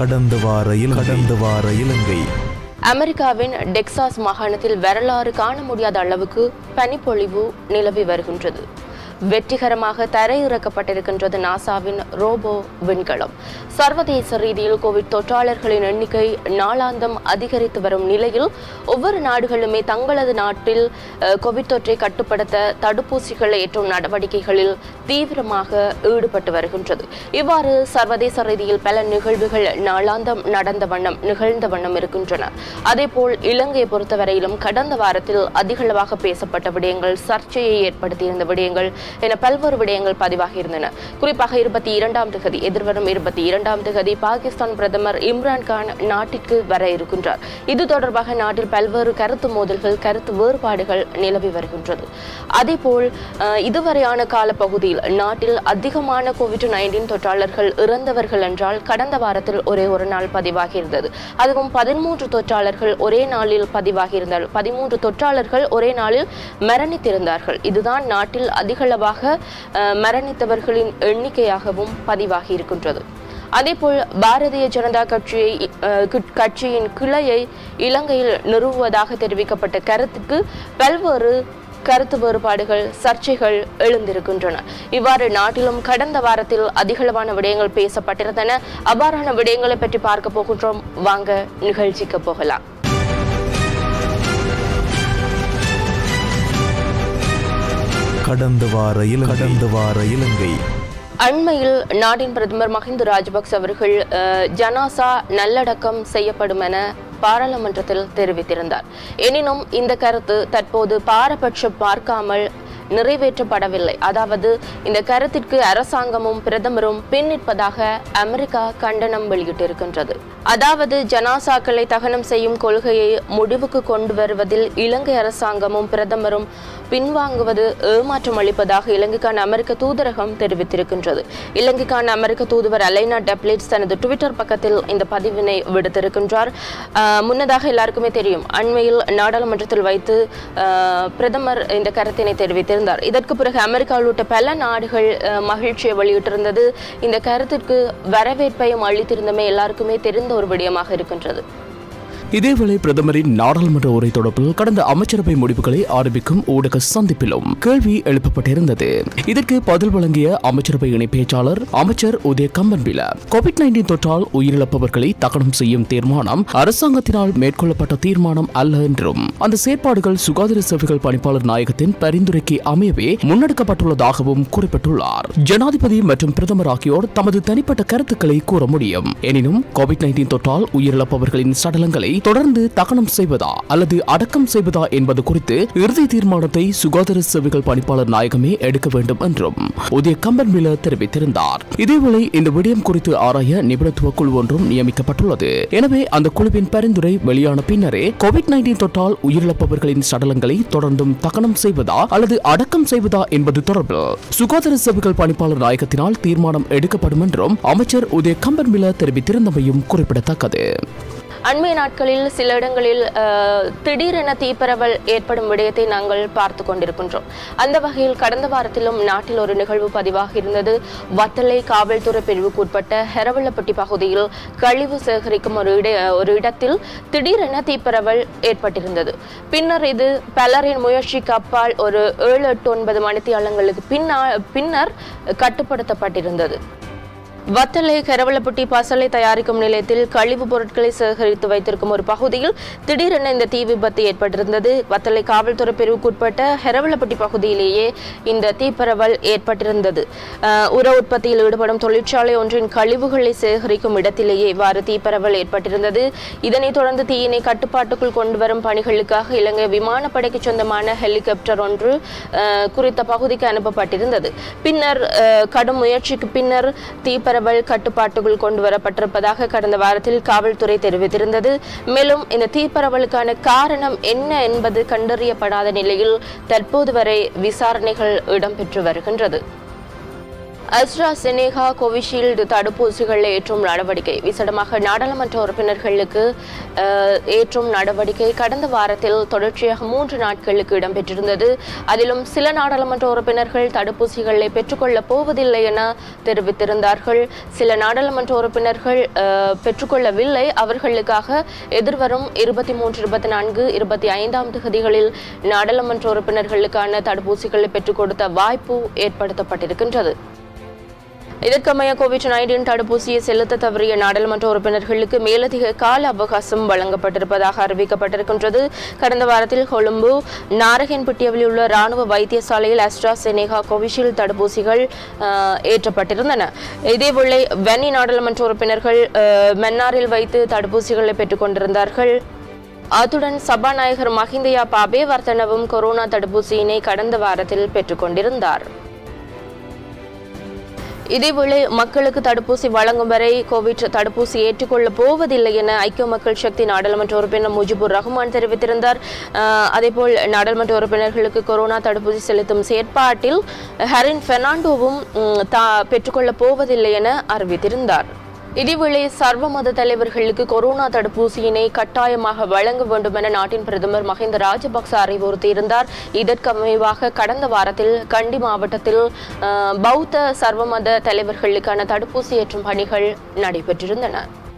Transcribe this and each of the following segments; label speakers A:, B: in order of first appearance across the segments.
A: கடந்த வார இலங்கை
B: அமெரிக்காவின் டெக்சாஸ் மாகாணத்தில் வரலாறு காண முடியாத அளவுக்கு பனிப்பொழிவு நிலவி வருகின்றது. வெற்றிகரமாக தரையிறக்கப்பட்டிருக்கின்றது நாசாவின் ரோபோ விண்கலம். சர்வதேச ரீதியில் கோவிட் தொற்றாளர்களின் எண்ணிக்கை நாளாந்தம் அதிகரித்து வரும் நிலையில் ஒவ்வொரு நாடுகளுமே தங்களது நாட்டில் கோவிட் தொற்றை கட்டுப்படுத்த தடுப்பூசிகளை ஏற்றும் நடவடிக்கைகளில் தீவிரமாக ஈடுபட்டு வருகின்றது. இவ்வாறு சர்வதேச ரீதியில் பல நிகழ்வுகள் நாளாந்தம் நிகழ்ந்த வண்ணம் இருக்கின்றன. அதேபோல் இலங்கையை பொறுத்தவரையிலும் கடந்த வாரத்தில் அதிகளவாக பேசப்பட்ட விடயங்கள், சர்ச்சையை ஏற்படுத்தியிருந்த விடயங்கள் என பல்வேறு விடயங்கள் பதிவாகி இருந்தன. குறிப்பாக 22ஆம் தேதி எதிர்வரும் 22ஆம் தேதி பாகிஸ்தான் பிரதமர் இம்ரான் கான் நாட்டிற்கு வர இருக்கின்றார். இது தொடர்பாக நாட்டில் பல்வேறு கருத்து மோதல்கள், கருத்து வேறுபாடுகள் நிலவி வருகின்றது. அதேபோல் இதுவரையான காலப்பகுதியில் நாட்டில் அதிகமான கோவிட்-19 தொற்றாளர்கள் இறந்தவர்கள் என்றால் கடந்த வாரத்தில் ஒரே ஒரு நாள் பதிவாகி இருந்தது. அதுவும் 13 தொற்றாளர்கள் ஒரே நாளில் பதிவாகி இருந்தார்கள். 13 தொற்றாளர்கள் ஒரே நாளில் மரணித்திருந்தார்கள். இதுதான் நாட்டில் அதிகளவாக மரணித்தவர்களின் எண்ணிக்கையாகவும் பதிவாகி இருக்கின்றது. அதேபோல் பாரதிய ஜனதா கட்சியின் கிளையை இலங்கையில் நிறுவுவதாக தெரிவிக்கப்பட்ட கருத்துக்கு பல்வேறு கருத்து வேறுபாடுகள், சர்ச்சைகள் எழுந்திருக்கின்றன. இவ்வாறு நாட்டிலும் கடந்த வாரத்தில் அதிகளவான விடயங்கள் பேசப்பட்டிருந்தன. அவ்வாறான விடயங்களை பற்றி பார்க்க போகின்றோம். வாங்க நிகழ்ச்சிக்கு போகலாம்.
A: கடந்த வார இலங்கை.
B: அண்மையில் நாட்டின் பிரதமர் மஹிந்த ராஜபக்ச அவர்கள் ஜனாசா நல்லடக்கம் செய்யப்படும் என பாராளுமன்றத்தில் தெரிவித்திருந்தார். எனினும் இந்த கருத்து தற்போது பாரபட்சம் பார்க்காமல் நிறைவேற்றப்படவில்லை. அதாவது இந்த கருத்திற்கு அரசாங்கமும் பிரதமரும் பின் நிற்பதாக அமெரிக்கா கண்டனம் வெளியிட்டிருக்கின்றது. அதாவது ஜனாசாக்களை தகனம் செய்யும் கொள்கையை முடிவுக்கு கொண்டு வருவதில் இலங்கை அரசாங்கமும் பிரதமரும் பின்வாங்குவது ஏமாற்றம் அளிப்பதாக இலங்கைக்கான அமெரிக்க தூதரகம் தெரிவித்திருக்கின்றது. இலங்கைக்கான அமெரிக்க தூதுவர் அலைனா டெப்லிட்ஸ் தனது ட்விட்டர் பக்கத்தில் இந்த பதிவினை விடுத்திருக்கின்றார். முன்னதாக எல்லாருக்குமே தெரியும், அண்மையில் நாடாளுமன்றத்தில் வைத்து பிரதமர் இந்த கருத்தினை தெரிவித்திருந்தார். இதற்கு பிறகு அமெரிக்கா உள்ளிட்ட பல நாடுகள் மகிழ்ச்சியை வெளியிட்டிருந்தது. இந்த கருத்திற்கு வரவேற்பையும் அளித்திருந்தமே எல்லாருக்குமே தெரிந்த ஒரு விடயமாக இருக்கின்றது.
C: இதேவேளை பிரதமரின் நாடாளுமன்ற உரை தொடர்பில் கடந்த அமைச்சரவை முடிவுகளை ஆரம்பிக்கும் ஊடக சந்திப்பிலும் கேள்வி எழுப்பப்பட்டிருந்தது. இதற்கு பதில் வழங்கிய அமைச்சரவை இணை பேச்சாளர் அமைச்சர் உதய கம்பன்பில, கோவிட்-19 தொற்றால் உயிரிழப்பவர்களை தகனம் செய்யும் தீர்மானம் அரசாங்கத்தினால் மேற்கொள்ளப்பட்ட தீர்மானம் அல்ல என்றும் அந்த செயற்பாடுகள் சுகாதார சேவைகள் பணிப்பாளர் நாயகத்தின் பரிந்துரைக்கு அமையவே முன்னெடுக்கப்பட்டுள்ளதாகவும் குறிப்பிட்டுள்ளார். ஜனாதிபதி மற்றும் பிரதமர் ஆகியோர் தமது தனிப்பட்ட கருத்துக்களை கூற முடியும். எனினும் கோவிட்-19 தொற்றால் உயிரிழப்பவர்களின் சடலங்களை தொடர்ந்து தகனம் செய்வதா அல்லது அடக்கம் செய்வதா என்பது குறித்து இறுதி தீர்மானத்தை சுகாதார சேவைகள் பணிப்பாளர் நாயகமே எடுக்க வேண்டும் என்றும் உதய கம்பன்பில தெரிவித்திருந்தார். இதேவேளை இந்த விடயம் குறித்து ஆராய நிபுணத்துவ குழு ஒன்றும் நியமிக்கப்பட்டுள்ளது. எனவே அந்த குழுவின் பரிந்துரை வெளியான பின்னரே கோவிட்-19 தொற்றால் உயிரிழப்பவர்களின் சடலங்களை தொடர்ந்தும் தகனம் செய்வதா அல்லது அடக்கம் செய்வதா என்பது தொடர்பில் சுகாதார சேவைகள் பணிப்பாளர் நாயகத்தினால் தீர்மானம் எடுக்கப்படும் என்றும் அமைச்சர் உதய கம்பன்பில தெரிவித்திருந்தமையும் குறிப்பிடத்தக்கது.
B: அண்மைய நாட்களில் சில இடங்களில் திடீரென தீப்பரவல் ஏற்படும் விடயத்தை நாங்கள் பார்த்து கொண்டிருக்கின்றோம். அந்த வகையில் கடந்த வாரத்திலும் நாட்டில் ஒரு நிகழ்வு பதிவாகி இருந்தது. வத்தளை காவல்துறை பிரிவுக்குட்பட்ட ஹெரவள்ளப்பட்டி பகுதியில் கழிவு சேகரிக்கும் ஒரு இடத்தில் திடீரென தீப்பரவல் ஏற்பட்டிருந்தது. பின்னர் இது பலரின் முயற்சிக்கு அப்பால் ஒரு 7-8-9 மணித்தியாலங்களுக்கு பின்னர் கட்டுப்படுத்தப்பட்டிருந்தது. வத்தளை கரவளப்பட்டி பசலை தயாரிக்கும் நிலையத்தில் கழிவுப் பொருட்களை சேகரித்து வைத்திருக்கும் ஒரு பகுதியில் திடீரென இந்த தீ விபத்து ஏற்பட்டிருந்தது. வத்தளை காவல்துறை பிரிவுக்குட்பட்ட ஹெரவளப்பட்டி பகுதியிலேயே இந்த தீப்பரவல் ஏற்பட்டிருந்தது. உர உற்பத்தியில் ஈடுபடும் தொழிற்சாலை ஒன்றின் கழிவுகளை சேகரிக்கும் இடத்திலேயே இவ்வாறு தீப்பரவல் ஏற்பட்டிருந்தது. இதனைத் தொடர்ந்து தீயினை கட்டுப்பாட்டுக்குள் கொண்டு வரும் பணிகளுக்காக இலங்கை விமானப்படைக்கு சொந்தமான ஹெலிகாப்டர் ஒன்று குறித்த பகுதிக்கு அனுப்பப்பட்டிருந்தது. பின்னர் கடும் முயற்சிக்கு பின்னர் தீப்பரவல் கட்டுப்பாட்டுக்குள் கொண்டு வரப்பட்டிருப்பதாக கடந்த வாரத்தில் காவல்துறை தெரிவித்திருந்தது. மேலும் இந்த தீப்பரவலுக்கான காரணம் என்ன என்பது கண்டறியப்படாத நிலையில் தற்போது வரை விசாரணைகள் இடம்பெற்று வருகின்றது. அஸ்ட்ராசெனேகா கோவிஷீல்டு தடுப்பூசிகள் ஏற்றும் நடவடிக்கை விசேடமாக நாடாளுமன்ற உறுப்பினர்களுக்கு ஏற்றும் நடவடிக்கை கடந்த வாரத்தில் தொடர்ச்சியாக 3 நாட்களுக்கு இடம்பெற்றிருந்தது. அதிலும் சில நாடாளுமன்ற உறுப்பினர்கள் தடுப்பூசிகளை பெற்றுக்கொள்ளப் போவதில்லை என தெரிவித்திருந்தார்கள். சில நாடாளுமன்ற உறுப்பினர்கள் பெற்றுக்கொள்ளவில்லை. அவர்களுக்காக எதிர்வரும் 23, 24, 25ஆம் தேதிகளில் நாடாளுமன்ற உறுப்பினர்களுக்கான தடுப்பூசிகளை பெற்றுக் கொடுத்த வாய்ப்பு ஏற்படுத்தப்பட்டிருக்கின்றது. இதற்கமைய கோவிட்-19 தடுப்பூசியை செலுத்த தவறிய நாடாளுமன்ற உறுப்பினர்களுக்கு மேலதிக கால அவகாசம் வழங்கப்பட்டிருப்பதாக அறிவிக்கப்பட்டிருக்கின்றது. கடந்த வாரத்தில் கொழும்பு நாரகன்பட்டியாவில் உள்ள ராணுவ வைத்தியசாலையில் அஸ்ட்ராசெனேகா கோவிஷீல்டு தடுப்பூசிகள் ஏற்றப்பட்டிருந்தன. இதேவேளை வன்னி நாடாளுமன்ற உறுப்பினர்கள் மன்னாரில் வைத்து தடுப்பூசிகளை பெற்றுக் கொண்டிருந்தார்கள். அத்துடன் சபாநாயகர் மஹிந்தயா அபேவர்தனவும் கொரோனா தடுப்பூசியினை கடந்த வாரத்தில் பெற்றுக் கொண்டிருந்தார். இதேவேளை மக்களுக்கு தடுப்பூசி வழங்கும் வரை கோவிட் தடுப்பூசி ஏற்றுக்கொள்ளப் போவதில்லை என ஐக்கிய மக்கள் சக்தி நாடாளுமன்ற உறுப்பினர் முஜிபுர் ரஹ்மான் தெரிவித்திருந்தார். அதேபோல் நாடாளுமன்ற உறுப்பினர்களுக்கு கொரோனா தடுப்பூசி செலுத்தும் செயற்பாட்டில் ஹரின் பெர்னாண்டோவும் பெற்றுக்கொள்ளப் போவதில்லை என அறிவித்திருந்தார். இதேவேளை சர்வ மத தலைவர்களுக்கு கொரோனா தடுப்பூசியினை கட்டாயமாக வழங்க வேண்டும் என நாட்டின் பிரதமர் மஹிந்த ராஜபக்ச அறிவுறுத்தியிருந்தார். இதற்கமைவாக கடந்த வாரத்தில் கண்டி மாவட்டத்தில் பௌத்த சர்வ மத தலைவர்களுக்கான தடுப்பூசி ஏற்றும் பணிகள் நடைபெற்றிருந்தன.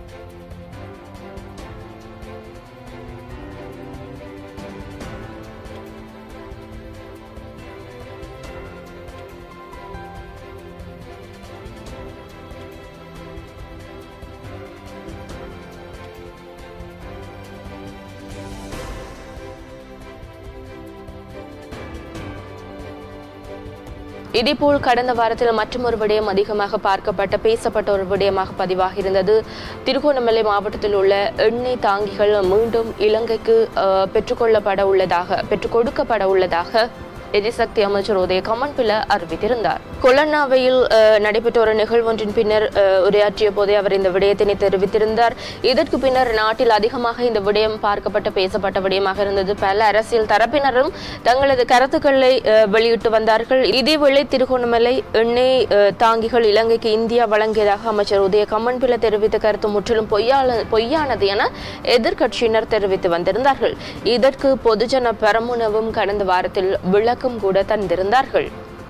B: இதேபோல் கடந்த வாரத்தில் மற்றொரு விடயம் அதிகமாக பார்க்கப்பட்ட பேசப்பட்ட ஒரு விடயமாக பதிவாகி இருந்தது. திருகோணமலை மாவட்டத்தில் உள்ள எண்ணெய் தாங்கிகள் மீண்டும் இலங்கைக்கு பெற்றுக் கொடுக்கப்பட உள்ளதாக எரிசக்தி அமைச்சர் உதய கமன்பில அறிவித்திருந்தார். கொலன்னாவையில் நடைபெற்ற ஒரு நிகழ்வொன்றின் பின்னர் உரையாற்றிய போதே அவர் இந்த விடயத்தினை தெரிவித்திருந்தார். இதற்கு பின்னர் நாட்டில் அதிகமாக இந்த விடயம் பார்க்கப்பட்ட பேசப்பட்ட விடயமாக இருந்தது. பல அரசியல் தரப்பினரும் தங்களது கருத்துக்களை வெளியிட்டு வந்தார்கள். இதேவேளை திருகோணமலை எண்ணெய் தாங்கிகள் இலங்கைக்கு இந்தியா வழங்கியதாக அமைச்சர் உதய கமன்பில தெரிவித்த கருத்து முற்றிலும் பொய்யானது என எதிர்க்கட்சியினர் தெரிவித்து வந்திருந்தார்கள். இதற்கு பொதுஜன பெரமுனவும் கடந்த வாரத்தில் விளக்கம் கூட தந்திருந்தார்கள்.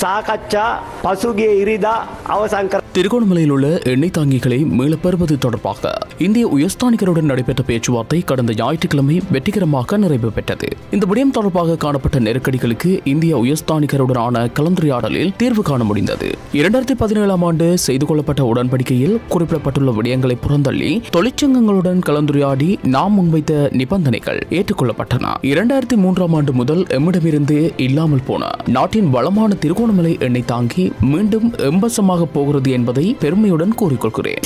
C: திருகோணமலையில் உள்ள எண்ணெய் தாங்கிகளை மீளப்பெறுவது தொடர்பாக இந்திய உயர்ஸ்தானிகருடன் நடைபெற்ற பேச்சுவார்த்தை கடந்த ஞாயிற்றுக்கிழமை வெற்றிகரமாக நிறைவு பெற்றது. இந்த விடயம் தொடர்பாக காணப்பட்ட நெருக்கடிகளுக்கு இந்திய உயர்ஸ்தானிகருடனான கலந்துரையாடலில் தீர்வு காண முடிந்தது. 2017ஆம் ஆண்டு செய்து கொள்ளப்பட்ட உடன்படிக்கையில் குறிப்பிடப்பட்டுள்ள விடயங்களை புறந்தள்ளி தொழிற்சங்கங்களுடன் கலந்துரையாடி நாம் முன்வைத்த நிபந்தனைகள் ஏற்றுக்கொள்ளப்பட்டன. 2003ஆம் ஆண்டு முதல் எம்மிடமிருந்து இல்லாமல் போன நாட்டின் வளமான திருகோணமலை எண்ணெய் தாங்கி மீண்டும் எம்பசமாக போகிறது என்பதை பெருமையுடன் கூறிக்கொள்கிறேன்.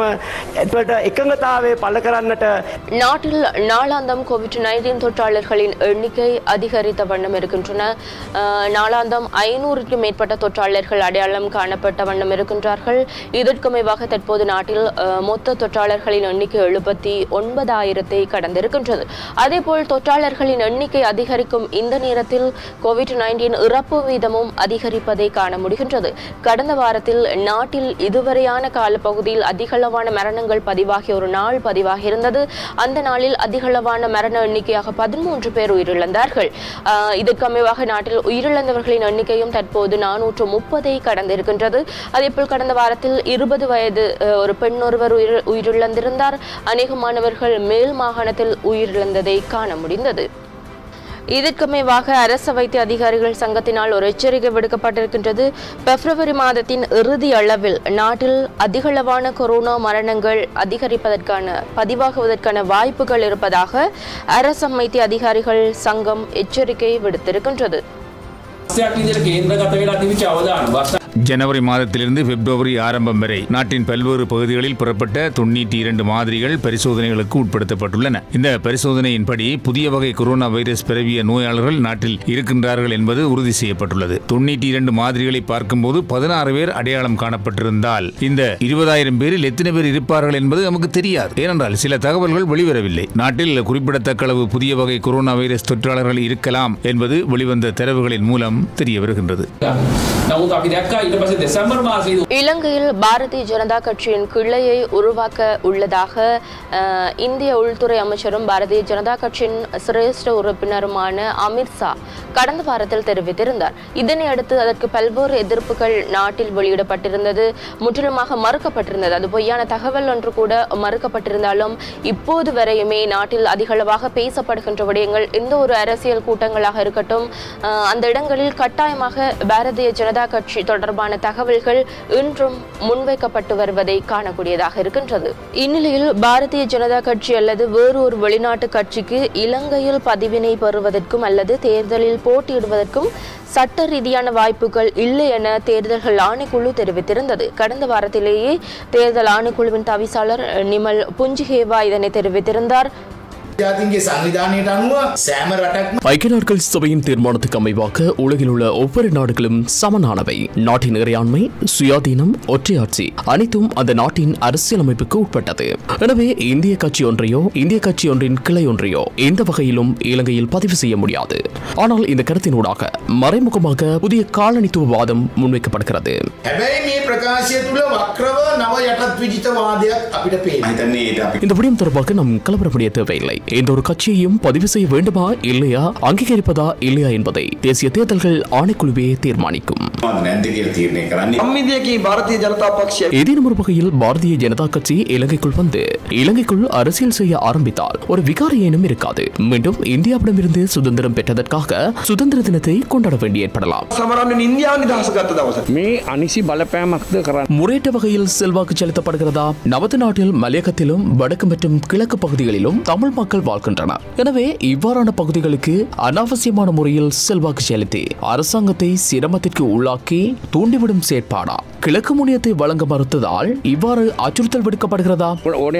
B: நாட்டில் நாளாந்தம் கோவிட்-19 தொற்றாளர்களின் எண்ணிக்கை அதிகரித்த வண்ணம் இருக்கின்றன. நாளாந்தம் 500க்கும் மேற்பட்ட தொற்றாளர்கள் அடையாளம் காணப்பட்ட வண்ணம் இருக்கின்றார்கள். இதற்குமைவாக தற்போது நாட்டில் மொத்த தொற்றாளர்களின் எண்ணிக்கை 79,000 கடந்திருக்கின்றது. அதேபோல் தொற்றாளர்களின் எண்ணிக்கை அதிகரிக்கும் இந்த நேரத்தில் கோவிட்-19 இறப்பு வீதமும் அதிகரிப்பதை காண முடிகின்றது. கடந்த வாரத்தில் நாட்டில் இதுவரையான காலப்பகுதியில் அதிகளவான மரணங்கள் பதிவாகிய ஒரு நாள் பதிவாகி இருந்தது. அந்த நாளில் அதிகளவான மரண எண்ணிக்கையாக 13 பேர் உயிரிழந்தார்கள். இதற்கமைவாக நாட்டில் உயிரிழந்தவர்களின் எண்ணிக்கையும் தற்போது 430 கடந்திருக்கின்றது. அதேபோல் கடந்த வாரத்தில் 20 வயது ஒரு பெண் ஒருவர் உயிரிழந்திருந்தார். அநேகமானவர்கள் மேல் மாகாணத்தில் உயிரிழந்ததை காண முடிந்தது. இதற்கமைவாக அரசு வைத்திய அதிகாரிகள் சங்கத்தினால் ஒரு எச்சரிக்கை விடுக்கப்பட்டிருக்கின்றது. பிப்ரவரி மாதத்தின் இறுதி அளவில் நாட்டில் அதிகளவான கொரோனா மரணங்கள் பதிவாகுவதற்கான வாய்ப்புகள் இருப்பதாக அரசு வைத்திய அதிகாரிகள் சங்கம் எச்சரிக்கை விடுத்திருக்கின்றது.
D: ஜனவரி மாதத்திலிருந்து பிப்ரவரி ஆரம்பம் வரை நாட்டின் பல்வேறு பகுதிகளில் பெறப்பட்ட 92 மாதிரிகள் பரிசோதனைகளுக்கு உட்படுத்தப்பட்டுள்ளன. இந்த பரிசோதனையின்படி புதிய வகை கொரோனா வைரஸ் பரவிய நோயாளர்கள் நாட்டில் இருக்கின்றார்கள் என்பது உறுதி செய்யப்பட்டுள்ளது. 92 மாதிரிகளை பார்க்கும்போது 16 பேர் அடையாளம் காணப்பட்டிருந்தால் இந்த 20,000 பேரில் எத்தனை பேர் இருப்பார்கள் என்பது நமக்கு தெரியாது. ஏனென்றால் சில தகவல்கள் வெளிவரவில்லை. நாட்டில் குறிப்பிடத்தக்க அளவு புதிய வகை கொரோனா வைரஸ் தொற்றாளர்கள் இருக்கலாம் என்பது வெளிவந்த தரவுகளின் மூலம் தெரிய வருகின்றது.
B: இலங்கையில் பாரதிய ஜனதா கட்சியின் கிளையை உருவாக்க உள்ளதாக இந்திய உள்துறை அமைச்சரும் பாரதிய ஜனதா கட்சியின் சிரேஷ்ட உறுப்பினருமான அமித் ஷா கடந்த வாரத்தில் தெரிவித்திருந்தார். இதனையடுத்து அதற்கு பல்வேறு எதிர்ப்புகள் நாட்டில் வெளியிடப்பட்டிருந்தது, முற்றிலுமாக மறுக்கப்பட்டிருந்தது. அது பொய்யான தகவல் ஒன்று கூட மறுக்கப்பட்டிருந்தாலும் இப்போது வரையுமே நாட்டில் அதிகளவாக பேசப்படுகின்ற விடயங்கள் எந்த ஒரு அரசியல் கூட்டங்களாக இருக்கட்டும், அந்த இடங்களில் கட்டாயமாக பாரதிய ஜனதா கட்சி தொடர்பான தகவல்கள் இன்றும் முன்வைக்கப்பட்டு வருவதை காணக்கூடியதாக இருக்கின்றது. இந்நிலையில் பாரதிய ஜனதா கட்சி அல்லது வேறு ஒரு வெளிநாட்டு கட்சிக்கு இலங்கையில் பதிவினை பெறுவதற்கும் அல்லது தேர்தலில் போட்டியிடுவதற்கும் சட்ட ரீதியான வாய்ப்புகள் இல்லை என தேர்தல்கள் ஆணைக்குழு தெரிவித்திருந்தது. கடந்த வாரத்திலேயே தேர்தல் ஆணைக்குழுவின் தவிசாளர் நிமல் புஞ்சிஹேவா இதனை தெரிவித்திருந்தார்.
C: ஐக்கிய நாடுகள் சபையின் தீர்மானத்துக்கு அமைவாக உலகில் உள்ள ஒவ்வொரு நாடுகளும் சமனானவை. நாட்டின் இறையாண்மை, சுயாதீனம், ஒற்றையாட்சி அனைத்தும் அந்த நாட்டின் அரசியலமைப்புக்கு உட்பட்டது. எனவே இந்திய கட்சி ஒன்றையோ இந்திய கட்சி ஒன்றின் கிளை ஒன்றையோ எந்த வகையிலும் இலங்கையில் பதிவு செய்ய முடியாது. ஆனால் இந்த கருத்தினூடாக மறைமுகமாக புதிய காலனித்துவவாதம் முன்வைக்கப்படுகிறது. இந்த விடயம் தொடர்பாக நாம் கலவரப்படைய தேவையில்லை. எந்த ஒரு கட்சியையும் பதிவு செய்ய வேண்டுமா இல்லையா, அங்கீகரிப்பதா இல்லையா என்பதை தேசிய தேர்தல்கள் ஆணைக்குழுவே தீர்மானிக்கும். ஏதேனும் ஒரு வகையில் பாரதிய ஜனதா கட்சி இலங்கைக்குள் வந்து இலங்கைக்குள் அரசியல் செய்ய ஆரம்பித்தால் ஒரு விகாரியேனும் இருக்காது. மீண்டும் இந்தியாவிடமிருந்து சுதந்திரம் பெற்றதற்காக சுதந்திர தினத்தை கொண்டாட வேண்டி ஏற்படலாம். முறையற்ற வகையில் செல்வாக்கு செலுத்தப்படுகிறதா? நமது நாட்டில் மலையகத்திலும் வடக்கு மற்றும் கிழக்கு பகுதிகளிலும் தமிழ் மக்கள் வாழ்கின்றனர். எனவே இவ்வாறான பகுதிகளுக்கு அனாவசியமான முறையில் செல்வாக்கு செலுத்தி அரசாங்கத்தை சிரமத்திற்கு உள்ளாக்கி தூண்டிவிடும் செயற்பாடா கிழக்கு முனையத்தை வழங்க மறுத்ததால் இவ்வாறு அச்சுறுத்தல் விடுக்கப்படுகிறதா?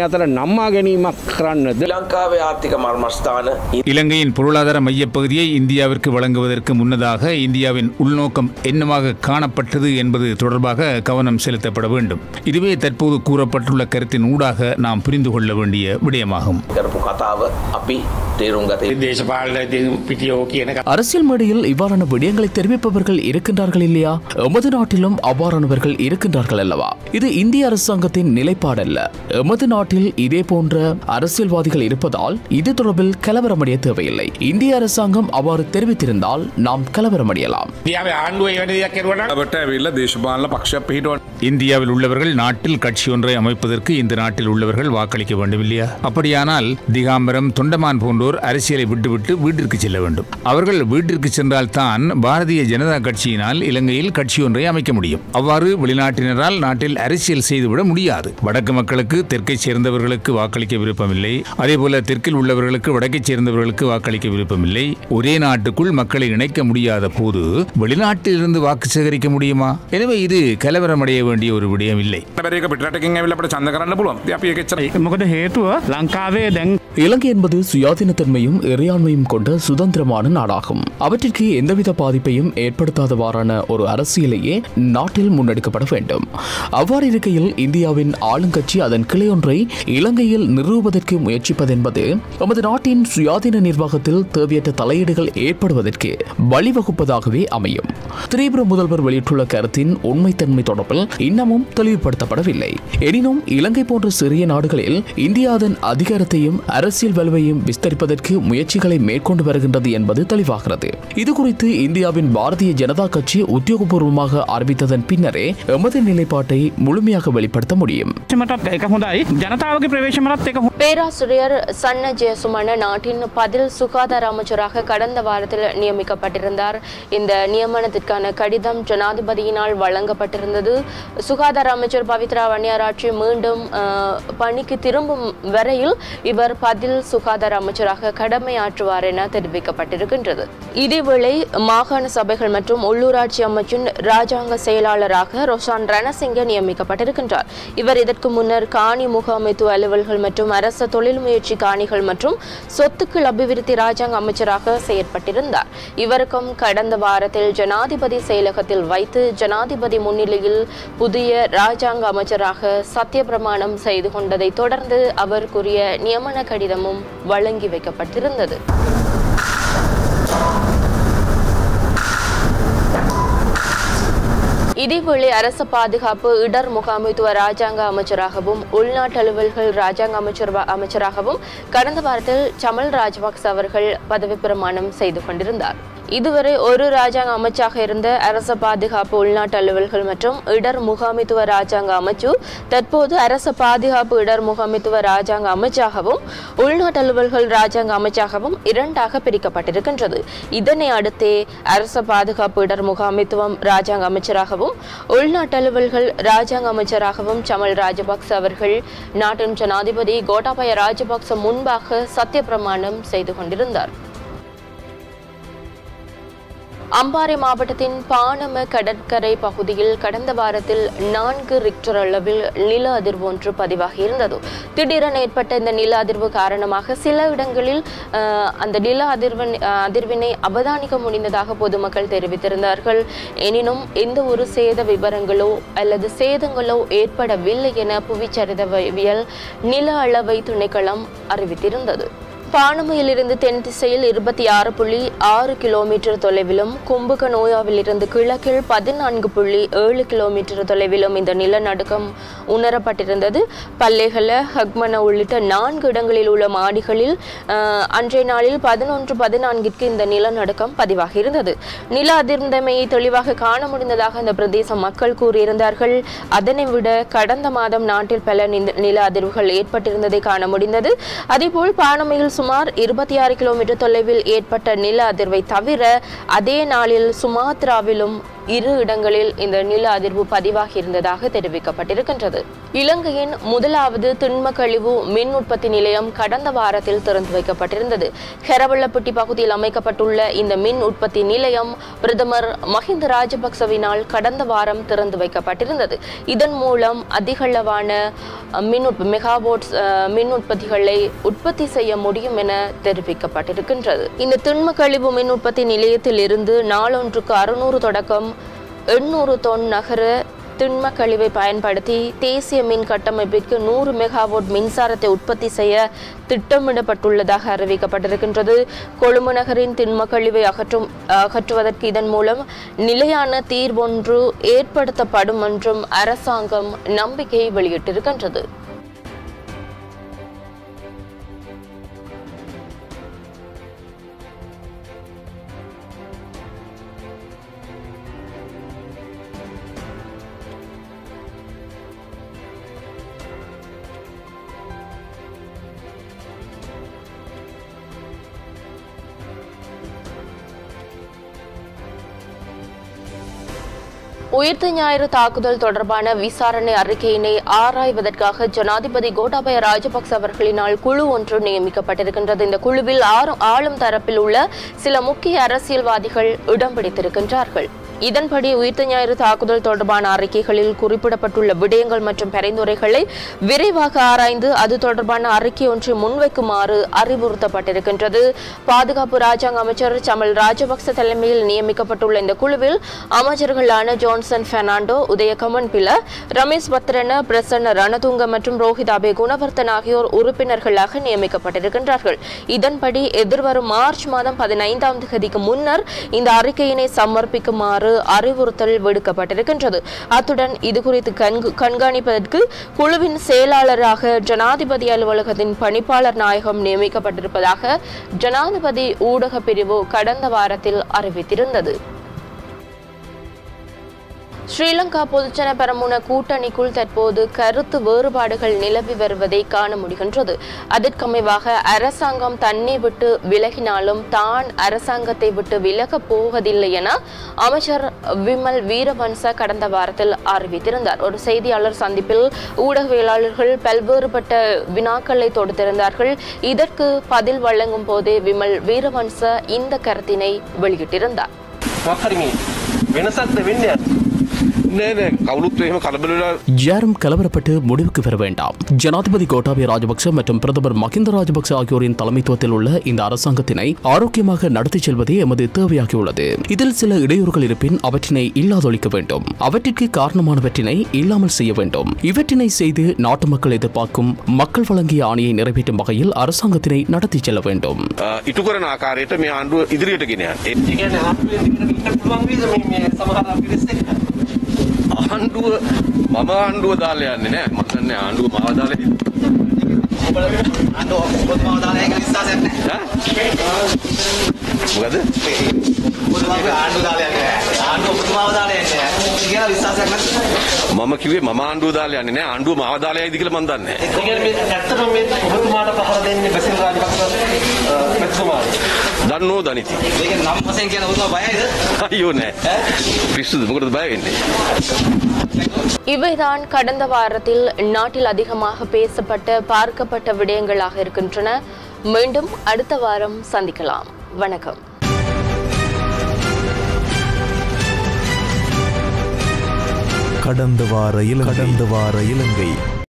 D: இலங்கையின் பொருளாதார மையப்பகுதியை இந்தியாவிற்கு வழங்குவதற்கு முன்னதாக இந்தியாவின் உள்நோக்கம் என்னவாக காணப்பட்டது என்பது தொடர்பாக கவனம் செலுத்தப்பட வேண்டும். இதுவே தற்போது கூறப்பட்டுள்ள கருத்தின் ஊடாக நாம் புரிந்து கொள்ள வேண்டிய விடயமாகும்.
C: அரசியல் மேடையில் இவ்வாறான விடயங்களை தெரிவிப்பவர்கள் இருக்கின்றார்கள் இல்லையா? எமது நாட்டிலும் அவ்வாறானவர்கள் இருக்கின்றார்கள் அல்லவா? இது இந்திய அரசாங்கத்தின் நிலைப்பாடல்ல. எமது நாட்டில் இதே போன்ற அரசியல்வாதிகள் இருப்பதால் இது தொடர்பில் கலவரமடைய தேவையில்லை. இந்திய அரசாங்கம் அவ்வாறு தெரிவித்திருந்தால் நாம் கலவரமடையலாம்.
D: இந்தியாவில் உள்ளவர்கள் நாட்டில் கட்சி ஒன்றை அமைப்பதற்கு இந்த நாட்டில் உள்ளவர்கள் வாக்களிக்க வேண்டும் இல்லையா? அப்படியானால் திகாம்பரம், தொண்டமான் போன்றோர் அரசியலை விட்டுவிட்டு வீட்டிற்கு செல்ல வேண்டும். அவர்கள் வீட்டிற்கு சென்றால் தான் பாரதிய ஜனதா கட்சியினால் இலங்கையில் கட்சி ஒன்றை அமைக்க முடியும். அவ்வாறு வெளிநாட்டினரால் நாட்டில் அரசியல் செய்துவிட முடியாது. வடக்கு மக்களுக்கு தெற்கை சேர்ந்தவர்களுக்கு வாக்களிக்க விருப்பமில்லை. அதேபோல தெற்கில் உள்ளவர்களுக்கு வடக்கை சேர்ந்தவர்களுக்கு வாக்களிக்க விருப்பமில்லை. ஒரே நாட்டுக்குள் மக்களை இணைக்க முடியாத போது வெளிநாட்டில் இருந்து வாக்கு சேகரிக்க முடியுமா? எனவே இது கலவரமடைய வேண்டிய ஒரு விடயம் இல்லை.
C: இலங்கை என்பது சுயாதீனத்தன்மையும் இறையாண்மையும் கொண்ட சுதந்திரமான நாடாகும். அவற்றிற்கு எந்தவித பாதிப்பையும் ஏற்படுத்தாதவாறான ஒரு அரசியலையே நாட்டில் முன்னெடுக்கப்பட வேண்டும். அவ்வாறு இருக்கையில் இந்தியாவின் ஆளுங்கட்சி அதன் கிளையொன்றை இலங்கையில் நிறுவுவதற்கு முயற்சிப்பதென்பது நமது நாட்டின் சுயாதீன நிர்வாகத்தில் தேவையற்ற தலையீடுகள் ஏற்படுவதற்கு வழிவகுப்பதாகவே அமையும். திரிபுர முதல்வர் வெளியிட்டுள்ள கருத்தின் உண்மைத்தன்மை தொடர்பில் இன்னமும் தெளிவுபடுத்தப்படவில்லை. எனினும் இலங்கை போன்ற சிறிய நாடுகளில் இந்தியா அதன் அதிகாரத்தையும் அரசியல் வலுவையும் விஸ்தரிப்பதற்கு முயற்சிகளை மேற்கொண்டு வருகின்றது என்பது தெளிவாகிறது. இதுகுறித்து இந்தியாவின் பாரதிய ஜனதா கட்சி உத்தியோகபூர்வமாக அறிவித்ததன் பின்னரே எமது நிலைப்பாட்டை முழுமையாக வெளிப்படுத்த முடியும்.
B: பேராசிரியர் சன்ன ஜெயசுமன நாட்டின் பதில் சுகாதார அமைச்சராக கடந்த வாரத்தில் நியமிக்கப்பட்டிருந்தார். இந்த நியமனத்திற்கான கடிதம் ஜனாதிபதியினால் வழங்கப்பட்டிருந்தது. சுகாதார அமைச்சர் பவித்ரா வன்னியாராட்சி மீண்டும் பணிக்கு திரும்பும் வரையில் இவர் பதில் சுகாதார அமைச்சராக கடமையாற்றுவார் என தெரிவிக்கப்பட்டிருக்கின்றது. இதேவேளை மாகாண சபைகள் மற்றும் உள்ளூராட்சி அமைச்சின் ராஜாங்க செயலாளராக ரொஷான் ரணசிங்க நியமிக்கப்பட்டிருக்கின்றார். இவர் இதற்கு முன்னர் காணி முகாமைத்துவ அலுவல்கள் மற்றும் அரச தொழில் முயற்சி காணிகள் மற்றும் சொத்துக்கள் அபிவிருத்தி ராஜாங்க அமைச்சராக செயற்பட்டிருந்தார். இவருக்கும் கடந்த வாரத்தில் ஜனாதிபதி செயலகத்தில் வைத்து ஜனாதிபதி முன்னிலையில் புதிய ராஜாங்க அமைச்சராக சத்திய பிரமாணம் செய்து கொண்டதை தொடர்ந்து அவருக்குரிய நியமன கடிதமும் வழங்கி வைக்கப்பட்டிருந்தது. இதேவேளை அரசு பாதுகாப்பு இடர் முகாமைத்துவ ராஜாங்க அமைச்சராகவும் உள்நாட்டு அலுவல்கள் ராஜாங்க அமைச்சராகவும் கடந்த வாரத்தில் சமல் ராஜபக்ச அவர்கள் பதவி பிரமாணம் செய்து கொண்டிருந்தார். இதுவரை ஒரு ராஜாங்க அமைச்சாக இருந்த அரச பாதுகாப்பு உள்நாட்டு அலுவல்கள் மற்றும் இடர் முகாமைத்துவ ராஜாங்க அமைச்சு தற்போது அரச பாதுகாப்பு இடர் முகாமைத்துவ ராஜாங்க அமைச்சாகவும் உள்நாட்டு அலுவல்கள் ராஜாங்க அமைச்சாகவும் இரண்டாக பிரிக்கப்பட்டிருக்கின்றது. இதனை அடுத்தே அரச பாதுகாப்பு இடர் முகாமைத்துவம் ராஜாங்க அமைச்சராகவும் உள்நாட்டு அலுவல்கள் ராஜாங்க அமைச்சராகவும் சமல் ராஜபக்ச அவர்கள் நாட்டின் ஜனாதிபதி கோட்டாபய ராஜபக்ச முன்பாக சத்திய பிரமாணம் செய்து கொண்டிருந்தார். அம்பாறை மாவட்டத்தின் பானம கடற்கரை பகுதியில் கடந்த வாரத்தில் 4 ரிக்டர் அளவில் நில அதிர்வு ஒன்று பதிவாகி இருந்தது. திடீரென ஏற்பட்ட இந்த நில அதிர்வு காரணமாக சில இடங்களில் அந்த நில அதிர்வினை அவதானிக்க முடிந்ததாக பொதுமக்கள் தெரிவித்திருந்தார்கள். எனினும் எந்த ஒரு சேத விவரங்களோ அல்லது சேதங்களோ ஏற்படவில்லை என புவிச்சரிதவியல் நில அளவை திணைக்களம் அறிவித்திருந்தது. பானமையிலிருந்து தென் திசையில் 26.6 கிலோமீட்டர் தொலைவிலும் கும்புக நோயாவிலிருந்து கிழக்கில் 14.7 கிலோமீட்டர் தொலைவிலும் இந்த நிலநடுக்கம் உணரப்பட்டிருந்தது. பல்லேகல ஹக்மன உள்ளிட்ட 4 இடங்களில் உள்ள மாடிகளில் அன்றைய நாளில் 11:14 இந்த நிலநடுக்கம் பதிவாகி இருந்தது. நில அதிர்ந்தமையை தெளிவாக காண முடிந்ததாக இந்த பிரதேச மக்கள் கூறியிருந்தார்கள். அதனை விட கடந்த மாதம் நாட்டில் பல நில அதிர்வுகள் ஏற்பட்டிருந்ததை காண முடிந்தது. அதேபோல் பானமையில் சுமார் 26 கிலோமீட்டர் தொலைவில் ஏற்பட்ட நில அதிர்வை தவிர அதே நாளில் சுமாத்ராவிலும் 2 இடங்களில் இந்த நில அதிர்வு பதிவாகி இருந்ததாக தெரிவிக்கப்பட்டிருக்கின்றது. இலங்கையின் முதலாவது திண்ம கழிவு மின் உற்பத்தி நிலையம் கடந்த வாரத்தில் திறந்து வைக்கப்பட்டிருந்தது. ஹெரவள்ளப்பட்டி பகுதியில் அமைக்கப்பட்டுள்ள இந்த மின் உற்பத்தி நிலையம் பிரதமர் மஹிந்த ராஜபக்சவினால் கடந்த வாரம் திறந்து வைக்கப்பட்டிருந்தது. இதன் மூலம் அதிகளவான மெகாவாட் மின் உற்பத்திகளை உற்பத்தி செய்ய முடியும் என தெரிவிக்கப்பட்டிருக்கின்றது. இந்த திண்ம கழிவு மின் உற்பத்தி நிலையத்தில் இருந்து நாளொன்றுக்கு 600 தொடக்கம் 800 தொன் நகர திண்ம கழிவை பயன்படுத்தி தேசிய மின் கட்டமைப்பிற்கு 100 மெகாவாட் மின்சாரத்தை உற்பத்தி செய்ய திட்டமிடப்பட்டுள்ளதாக அறிவிக்கப்பட்டிருக்கின்றது. கொழும்பு நகரின் திண்ம கழிவை அகற்றுவதற்கு இதன் மூலம் நிலையான தீர்வொன்று ஏற்படுத்தப்படும் என்றும் அரசாங்கம் நம்பிக்கை வெளியிட்டிருக்கின்றது. உயிர்த்த ஞாயிறு தாக்குதல் தொடர்பான விசாரணை அறிக்கையினை ஆராய்வதற்காக ஜனாதிபதி கோட்டாபய ராஜபக்ச அவர்களினால் குழு ஒன்று நியமிக்கப்பட்டிருக்கின்றது. இந்த குழுவில் ஆளும் தரப்பில் உள்ள சில முக்கிய அரசியல்வாதிகள் இடம் பிடித்திருக்கின்றார்கள். இதன்படி உயிர்த்த ஞாயிறு தாக்குதல் தொடர்பான அறிக்கைகளில் குறிப்பிடப்பட்டுள்ள விடயங்கள் மற்றும் பரிந்துரைகளை விரைவாக ஆராய்ந்து அது தொடர்பான அறிக்கை ஒன்றை முன்வைக்குமாறு அறிவுறுத்தப்பட்டிருக்கின்றது. பாதுகாப்பு ராஜாங்க அமைச்சர் சமல் ராஜபக்ச தலைமையில் நியமிக்கப்பட்டுள்ள இந்த குழுவில் அமைச்சர்களான ஜான்சன் பெர்னாண்டோ, உதய கமன்பில, ரமேஷ் பத்ரன, பிரசன்ன ரணதுங்க மற்றும் ரோஹிதாபே குணவர்த்தன் ஆகியோர் உறுப்பினர்களாக நியமிக்கப்பட்டிருக்கின்றார்கள். இதன்படி எதிர்வரும் மார்ச் மாதம் 15ஆம் தேதிக்கு முன்னர் இந்த அறிக்கையினை சமர்ப்பிக்குமாறு அறிவுறுத்தல் விடுக்கப்பட்டிருக்கின்றது. அத்துடன் இதுகுறித்து கண்காணிப்பதற்கு குழுவின் செயலாளராக ஜனாதிபதி அலுவலகத்தின் பணிப்பாளர் நாயகம் நியமிக்கப்பட்டிருப்பதாக ஜனாதிபதி ஊடக பிரிவு கடந்த வாரத்தில் அறிவித்திருந்தது. ஸ்ரீலங்கா பொதுஜன பெரமுன கூட்டணிக்குள் தற்போது கருத்து வேறுபாடுகள் நிலவி வருவதை காண முடிகின்றது. அதற்கமைவாக அரசாங்கம் தன்னை விட்டு விலகினாலும் தான் அரசாங்கத்தை விட்டு விலகப் போவதில்லை என அமைச்சர் விமல் வீரவன்ச கடந்த வாரத்தில் அறிவித்திருந்தார். ஒரு செய்தியாளர் சந்திப்பில் ஊடகவியலாளர்கள் பல்வேறுபட்ட வினாக்களை தொடுத்திருந்தார்கள். இதற்கு பதில் வழங்கும் போதே விமல் வீரவன்ச இந்த கருத்தினை வெளியிட்டிருந்தார்.
C: யாரும் கலவரப்பட்டு முடிவுக்கு வர வேண்டாம். ஜனாதிபதி கோட்டாபய ராஜபக்ச மற்றும் பிரதமர் மஹிந்த ராஜபக்ச ஆகியோரின் தலைமைத்துவத்தில் உள்ள இந்த அரசாங்கத்தினை ஆரோக்கியமாக நடத்தி செல்வதே எமது தேவையாகியுள்ளது. இதில் சில இடையூறுகள் இருப்பின் அவற்றினை இல்லாதொழிக்க வேண்டும். அவற்றிற்கு காரணமானவற்றினை இல்லாமல் செய்ய வேண்டும். இவற்றினை செய்து நாட்டு மக்கள் எதிர்பார்க்கும் மக்கள் வழங்கிய ஆணையை நிறைவேற்றும் வகையில் அரசாங்கத்தினை நடத்தி செல்ல வேண்டும்.
E: ආණ්ඩුව මම ආණ්ඩුව දාලා යන්නේ නෑ මම දන්නේ ආණ්ඩුව මාව දාලා ආණ්ඩුව ඔබත් මාව දාලා ඒක විශ්වාසයක් නෑ මොකද ඔබතුමාගේ ආණ්ඩුව දාලා යන්නේ ආණ්ඩුව ඔබතුමාව දාලා යන්නේ කියලා විශ්වාසයක් නැත්නම් මම කිව්වේ මම ආණ්ඩුව දාලා යන්නේ නෑ ආණ්ඩුව මාව දාලා යයිද කියලා මම දන්නේ නෑ ඒ කියන්නේ මේ ඇත්තටම මේ ඔබතුමාට පහර දෙන්නේ බසිල් රාජපක්ෂ මෙතුමාට දන්නෝ දනිති ඒක නම් වශයෙන් කියන ඔබතුමා බයයිද අයියෝ නෑ පිස්සුද මොකටද බය වෙන්නේ
B: இவைதான் கடந்த வாரத்தில் நாட்டில் அதிகமாக பேசப்பட்ட பார்க்கப்பட்ட விடயங்களாக இருக்கின்றன. மீண்டும் அடுத்த வாரம் சந்திக்கலாம். வணக்கம்.
A: கடந்த வார இலங்கை